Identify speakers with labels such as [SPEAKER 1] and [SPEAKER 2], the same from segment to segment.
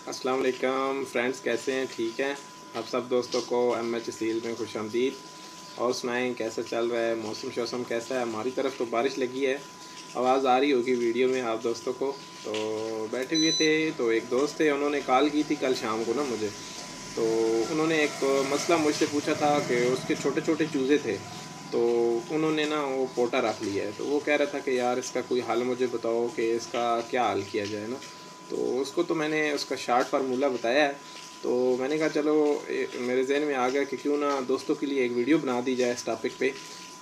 [SPEAKER 1] अस्सलाम वालेकुम फ्रेंड्स, कैसे हैं? ठीक हैं आप सब? दोस्तों को MH सील में खुशामदीद। और सुनाएं, कैसा चल रहा है? मौसम कैसा है? हमारी तरफ तो बारिश लगी है। आवाज़ आ रही होगी वीडियो में आप दोस्तों को। तो बैठे हुए थे तो एक दोस्त थे, उन्होंने कॉल की थी कल शाम को ना मुझे। तो उन्होंने एक मसला मुझसे पूछा था कि उसके छोटे छोटे चूज़े थे। तो उन्होंने ना वो पोटा रख लिया है। तो वो कह रहा था कि यार इसका कोई हल मुझे बताओ कि इसका क्या हल किया जाए ना। तो उसको तो मैंने उसका शार्ट फार्मूला बताया है। तो मैंने कहा चलो मेरे जहन में आ गया कि क्यों ना दोस्तों के लिए एक वीडियो बना दी जाए इस टॉपिक पे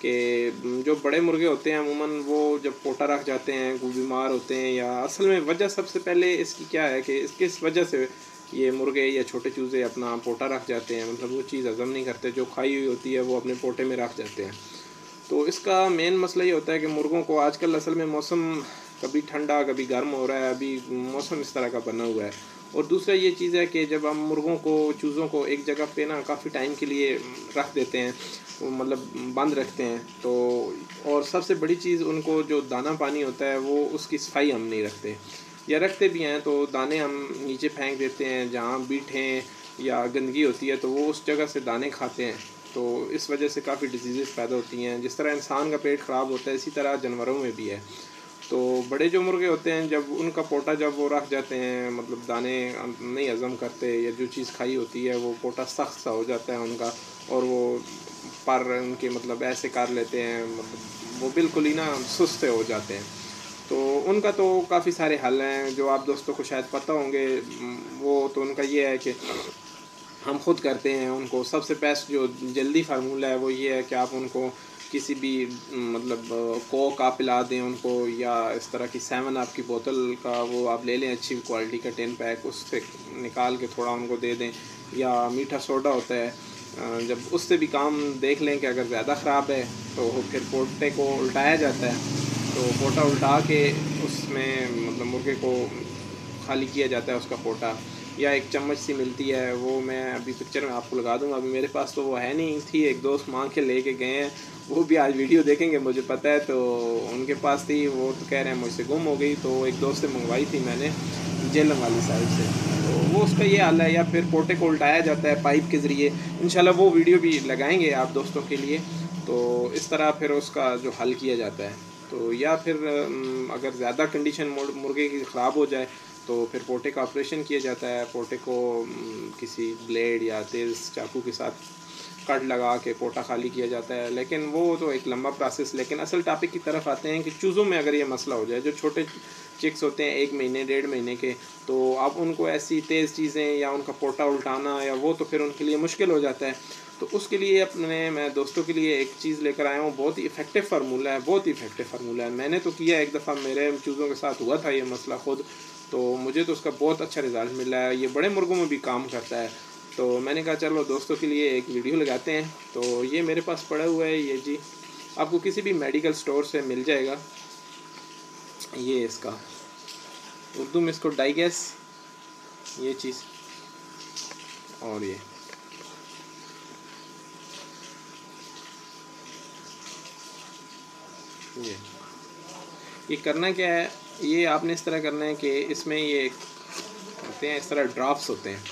[SPEAKER 1] कि जो बड़े मुर्गे होते हैं अमूमन वो जब पोटा रख जाते हैं कोई बीमार होते हैं, या असल में वजह सबसे पहले इसकी क्या है कि किस वजह से ये मुर्गे या छोटे चूज़े अपना पोटा रख जाते हैं। मतलब वो चीज़ हज़म नहीं करते जो खाई हुई होती है, वो अपने पोटे में रख जाते हैं। तो इसका मेन मसला ये होता है कि मुर्गों को आजकल असल में मौसम कभी ठंडा कभी गर्म हो रहा है, अभी मौसम इस तरह का बना हुआ है। और दूसरा ये चीज़ है कि जब हम मुर्गों को चूज़ों को एक जगह पे ना काफ़ी टाइम के लिए रख देते हैं, वो मतलब बंद रखते हैं, तो और सबसे बड़ी चीज़ उनको जो दाना पानी होता है वो उसकी सफाई हम नहीं रखते, या रखते भी हैं तो दाने हम नीचे फेंक देते हैं जहाँ बीठें या गंदगी होती है तो वो उस जगह से दाने खाते हैं। तो इस वजह से काफ़ी डिजीज़ पैदा होती हैं। जिस तरह इंसान का पेट ख़राब होता है इसी तरह जानवरों में भी है। तो बड़े जो मुर्गे होते हैं जब उनका पोटा जब वो रख जाते हैं, मतलब दाने नहीं हज़म करते या जो चीज़ खाई होती है वो पोटा सख्त सा हो जाता है उनका, और वो पर उनके मतलब ऐसे कर लेते हैं, मतलब वो बिल्कुल ही ना सुस्त से हो जाते हैं। तो उनका तो काफ़ी सारे हल हैं जो आप दोस्तों को शायद पता होंगे। वो तो उनका ये है कि हम खुद करते हैं उनको। सबसे बेस्ट जो जल्दी फार्मूला है वो ये है कि आप उनको किसी भी मतलब कोक आप पिला दें उनको, या इस तरह की 7 अप की बोतल का वो आप ले लें अच्छी क्वालिटी का 10 पैक, उससे निकाल के थोड़ा उनको दे दें। या मीठा सोडा होता है, जब उससे भी काम देख लें कि अगर ज़्यादा ख़राब है तो फिर पोटे को उल्टाया जाता है। तो पोटा उल्टा के उसमें मतलब मुर्गे को खाली किया जाता है उसका पोटा, या एक चम्मच सी मिलती है, वो मैं अभी पिक्चर में आपको लगा दूंगा। अभी मेरे पास तो वो है नहीं थी, एक दोस्त मांग के लेके गए हैं, वो भी आज वीडियो देखेंगे मुझे पता है। तो उनके पास थी, वो तो कह रहे हैं मुझसे गुम हो गई, तो एक दोस्त से मंगवाई थी मैंने जेलम वाली साइड से। तो वो उसका ये हाल है। या फिर पोटे को उल्टाया जाता है पाइप के ज़रिए, इंशाल्लाह वो वीडियो भी लगाएंगे आप दोस्तों के लिए। तो इस तरह फिर उसका जो हल किया जाता है। तो या फिर अगर ज़्यादा कंडीशन मुर्गे की ख़राब हो जाए तो फिर पोटे का ऑपरेशन किया जाता है। पोटे को किसी ब्लेड या तेज़ चाकू के साथ कट लगा के पोटा खाली किया जाता है, लेकिन वो तो एक लंबा प्रोसेस। लेकिन असल टॉपिक की तरफ आते हैं कि चूज़ों में अगर ये मसला हो जाए, जो छोटे चिक्स होते हैं 1 महीने 1.5 महीने के, तो आप उनको ऐसी तेज़ चीज़ें या उनका पोटा उल्टाना या वो तो फिर उनके लिए मुश्किल हो जाता है। तो उसके लिए अपने मैं दोस्तों के लिए एक चीज़ लेकर आया हूँ, बहुत ही इफ़ेक्टिव फार्मूला है, बहुत ही इफ़ेक्टिव फार्मूला है। मैंने तो किया एक दफ़ा, मेरे चूज़ों के साथ हुआ था ये मसला खुद, तो मुझे तो उसका बहुत अच्छा रिज़ल्ट मिला है। ये बड़े मुर्गों में भी काम करता है। तो मैंने कहा चलो दोस्तों के लिए एक वीडियो लगाते हैं। तो ये मेरे पास पड़ा हुआ है, ये जी आपको किसी भी मेडिकल स्टोर से मिल जाएगा। ये इसका उर्दू में इसको डाइगेस, ये चीज़, और ये करना क्या है, ये आपने इस तरह करना है कि इसमें ये होते हैं इस तरह ड्रॉप्स होते हैं,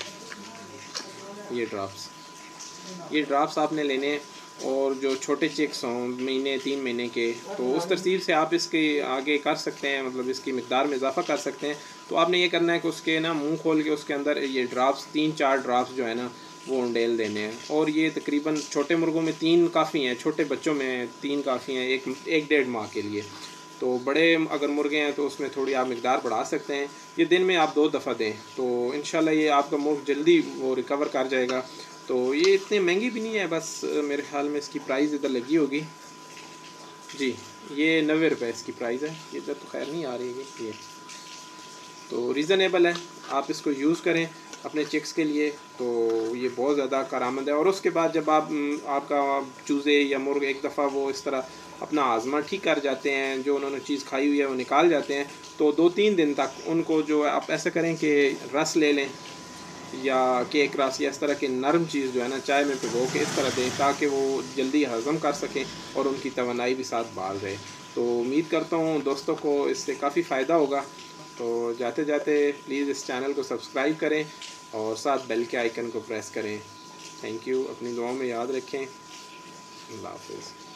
[SPEAKER 1] ये ड्रॉप्स आपने लेने हैं। और जो छोटे चिक्स हों 3 महीने के, तो उस तरतीब से आप इसके आगे कर सकते हैं, मतलब इसकी मिकदार में इजाफा कर सकते हैं। तो आपने ये करना है कि उसके ना मुंह खोल के उसके अंदर ये ड्रॉप्स 3-4 ड्रॉप्स जो है ना वो उंडेल देने हैं। और ये तकरीबन छोटे मुर्गों में 3 काफ़ी हैं, छोटे बच्चों में 3 काफ़ी हैं, एक 1.5 माह के लिए। तो बड़े अगर मुर्गे हैं तो उसमें थोड़ी आप मिकदार बढ़ा सकते हैं। ये दिन में आप 2 दफ़ा दें तो इंशाल्लाह ये आपका मुर्ग जल्दी वो रिकवर कर जाएगा। तो ये इतनी महंगी भी नहीं है, बस मेरे ख्याल में इसकी प्राइस इधर लगी होगी जी, ये 90 रुपये इसकी प्राइस है। ये इधर तो खैर नहीं आ रही है ये, तो रीज़नेबल है। आप इसको यूज़ करें अपने चिक्स के लिए, तो ये बहुत ज़्यादा कारामद है। और उसके बाद जब आप आपका चूज़े या मुर्ग एक दफ़ा वो इस तरह अपना आज़मा ठीक कर जाते हैं, जो उन्होंने चीज़ खाई हुई है वो निकाल जाते हैं, तो 2-3 दिन तक उनको जो आप ऐसा करें कि रस ले लें या केक रस या इस तरह की नरम चीज़ जो है ना चाय में भिगो के इस तरह दें, ताकि वो जल्दी हज़म कर सकें और उनकी तवानाई भी साथ बहाल रहे। तो उम्मीद करता हूँ दोस्तों को इससे काफ़ी फ़ायदा होगा। तो जाते जाते प्लीज़ इस चैनल को सब्सक्राइब करें और साथ बेल के आइकन को प्रेस करें। Thank you. अपनी दुआओं में याद रखें। अल्लाह हाफ़िज़।